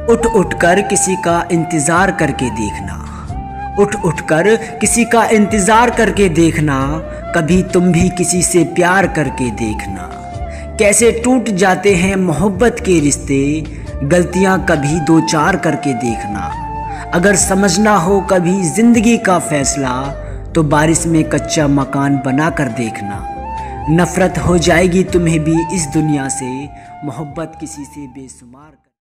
उठ उठ कर किसी का इंतज़ार करके देखना, उठ उठ कर किसी का इंतज़ार करके देखना, कभी तुम भी किसी से प्यार करके देखना। कैसे टूट जाते हैं मोहब्बत के रिश्ते, गलतियां कभी दो चार करके देखना। अगर समझना हो कभी ज़िंदगी का फैसला, तो बारिश में कच्चा मकान बना कर देखना। नफ़रत हो जाएगी तुम्हें भी इस दुनिया से, मोहब्बत किसी से बेशुमार।